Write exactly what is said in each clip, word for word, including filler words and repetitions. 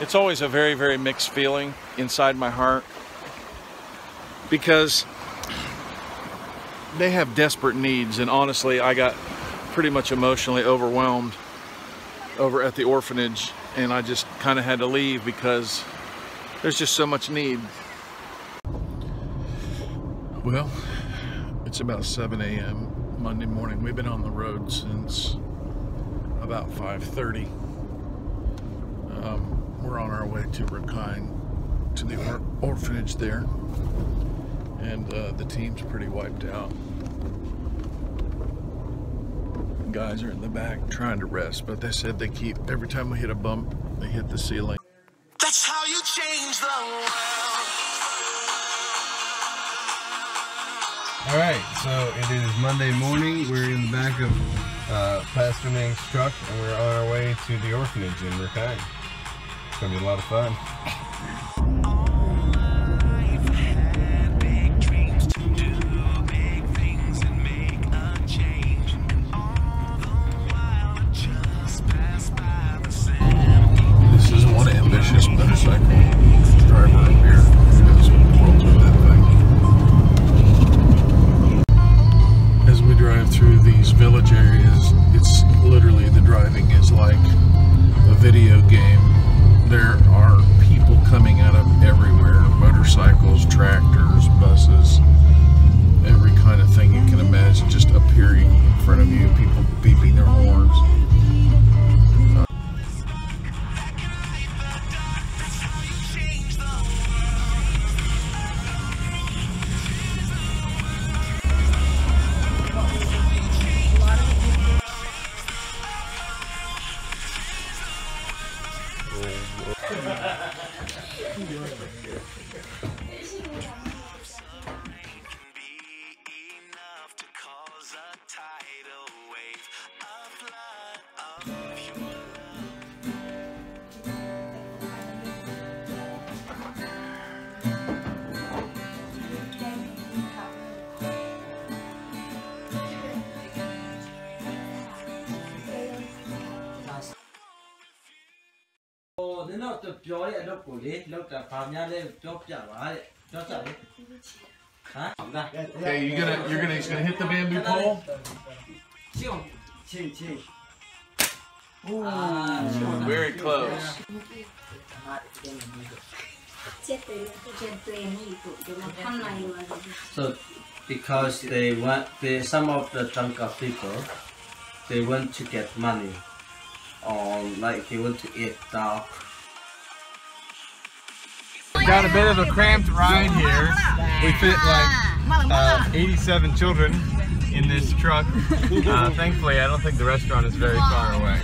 It's always a very, very mixed feeling inside my heart, because they have desperate needs, and honestly, I got pretty much emotionally overwhelmed over at the orphanage, and I just kind of had to leave because there's just so much need. Well, it's about seven A M Monday morning. We've been on the road since about five thirty. Um, we're on our way to Rakhine, to the or orphanage there, and uh, the team's pretty wiped out. Guys are in the back trying to rest, but they said they keep, every time we hit a bump, they hit the ceiling. That's how you change the world. All right, so it is Monday morning. We're in the back of uh, Pastor Nang's truck, and we're on our way to the orphanage in Rakhine. It's gonna be a lot of fun. Motorcycle driver up here who knows what the world's with that thing. As we drive through these village areas, it's literally, the driving is like a video game. There are people coming out of everywhere, motorcycles, tractors, buses, every kind of thing you can imagine just appearing in front of you, people beeping their horns. Okay, you gonna you're gonna he's gonna hit the bamboo pole. Ooh, very close. So, because they want, they, some of the Tanka people, they want to get money, or like they want to eat dog. Got a bit of a cramped ride here. We fit like uh, eighty-seven children in this truck. Uh, thankfully, I don't think the restaurant is very far away.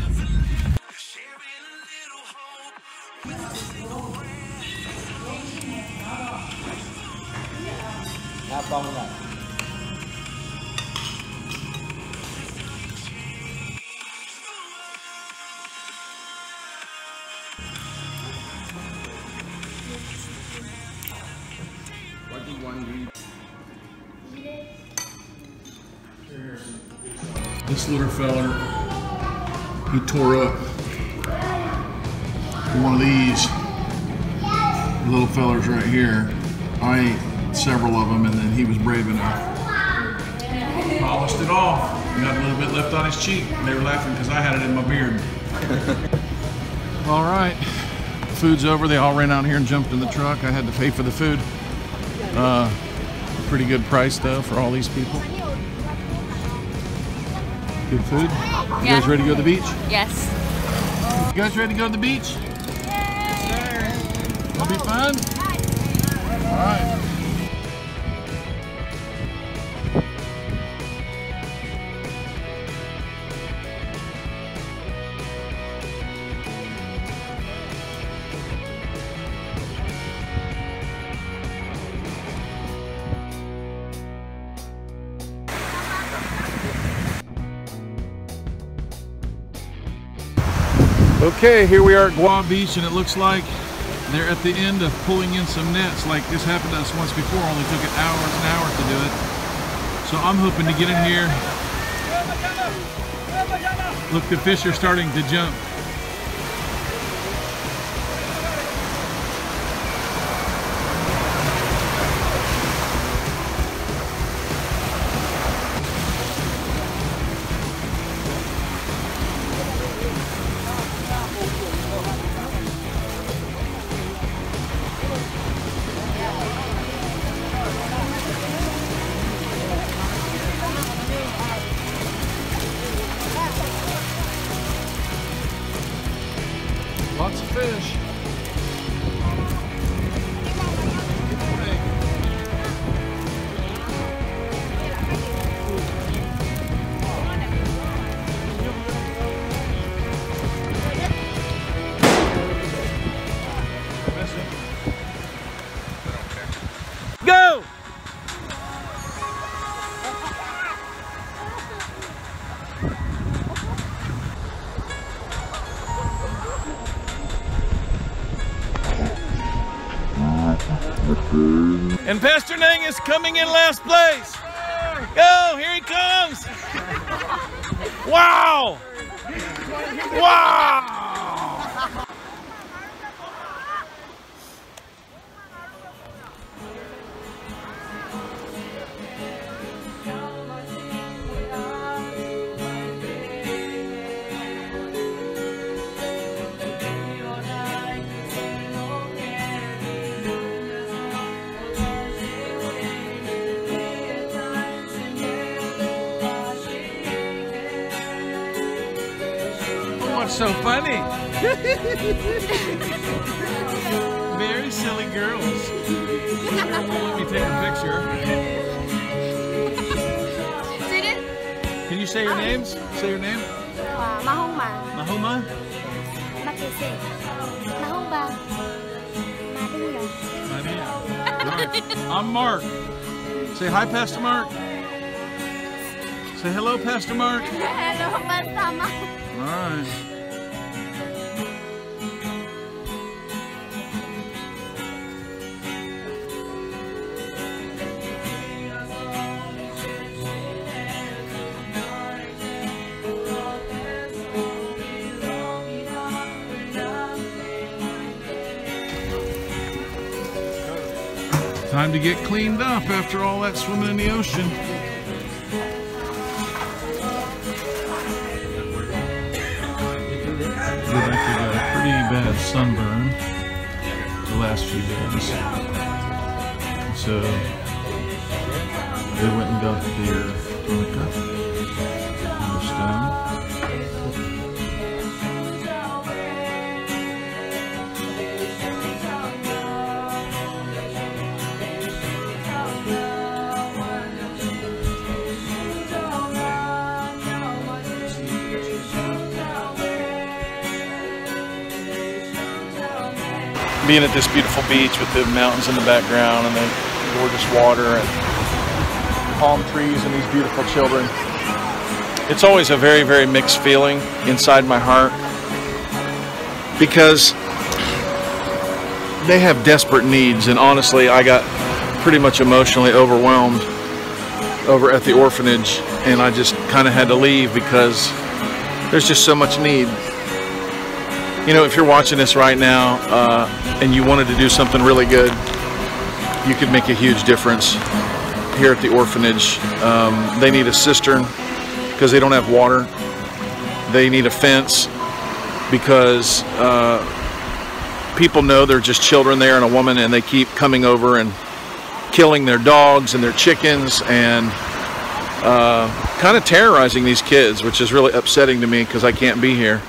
This little fella, he tore up one of these little fellers right here. I ate several of them, and then he was brave enough. Polished it off. Got a little bit left on his cheek. They were laughing because I had it in my beard. All right, food's over. They all ran out here and jumped in the truck. I had to pay for the food. Uh, pretty good price though for all these people. Good food? You Yeah. guys ready to go to the beach? Yes. You guys ready to go to the beach? Yes, sir. It'll be fun? All right. Okay, here we are at Guam Beach, and it looks like they're at the end of pulling in some nets. Like this happened to us once before, only took it hours and hours to do it. So I'm hoping to get in here. Look, the fish are starting to jump. fish. Go! And Pastor Nang is coming in last place. Go, here he comes. Wow! Wow! What's so funny? Very silly girls. Let me take a picture. Can you say your names? Say your name. Uh, Mahoma. Mahoma? Makise. Mahoma. Maria. Maria. Right. I'm Mark. Say hi, Pastor Mark. Say hello, Pastor Mark. Hello, Pastor Mark. All right. Time to get cleaned up after all that swimming in the ocean. We've actually got a pretty bad sunburn the last few days. So they went and got their tonica on the stone. Being at this beautiful beach with the mountains in the background and the gorgeous water and palm trees and these beautiful children. It's always a very, very mixed feeling inside my heart because they have desperate needs, and honestly I got pretty much emotionally overwhelmed over at the orphanage, and I just kind of had to leave because there's just so much need. You know, if you're watching this right now uh, and you wanted to do something really good, you could make a huge difference here at the orphanage. Um, they need a cistern because they don't have water. They need a fence because uh, people know they're just children there and a woman, and they keep coming over and killing their dogs and their chickens and uh, kind of terrorizing these kids, which is really upsetting to me because I can't be here.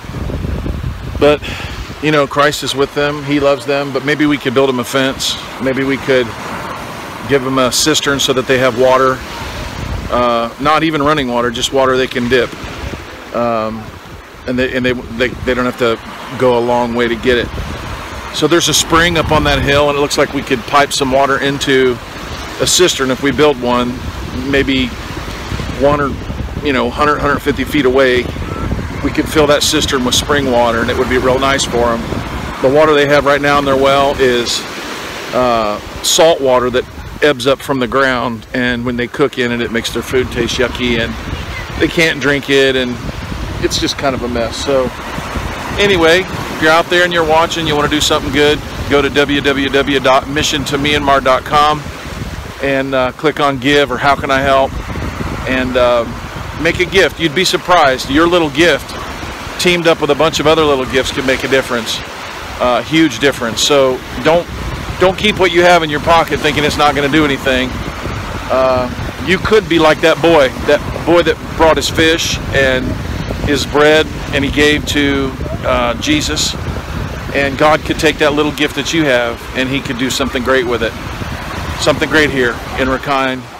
But, you know, Christ is with them. He loves them. But maybe we could build them a fence. Maybe we could give them a cistern so that they have water. Uh, not even running water, just water they can dip. Um, and they, and they, they, they don't have to go a long way to get it. So there's a spring up on that hill, and it looks like we could pipe some water into a cistern if we build one, maybe one or, you know, one hundred, one hundred fifty feet away. We could fill that cistern with spring water, and it would be real nice for them. The water they have right now in their well is uh, salt water that ebbs up from the ground, and when they cook in it, it makes their food taste yucky, and they can't drink it, and it's just kind of a mess. So anyway, if you're out there and you're watching, you want to do something good, go to w w w dot mission to myanmar dot com and uh, click on give or how can I help, and uh, make a gift. You'd be surprised. Your little gift teamed up with a bunch of other little gifts can make a difference, uh, huge difference. So don't don't keep what you have in your pocket thinking it's not going to do anything. Uh, you could be like that boy, that boy that brought his fish and his bread and he gave to uh, Jesus, And God could take that little gift that you have and he could do something great with it. Something great here in Rakhine.